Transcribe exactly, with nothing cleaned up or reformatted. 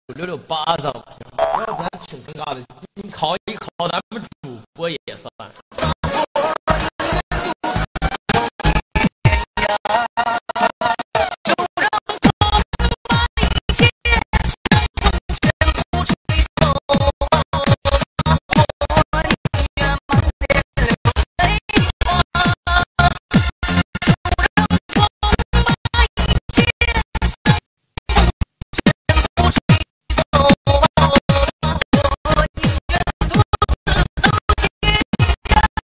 六六八上，不要不然挺尴尬的。你考一考咱们主播也算。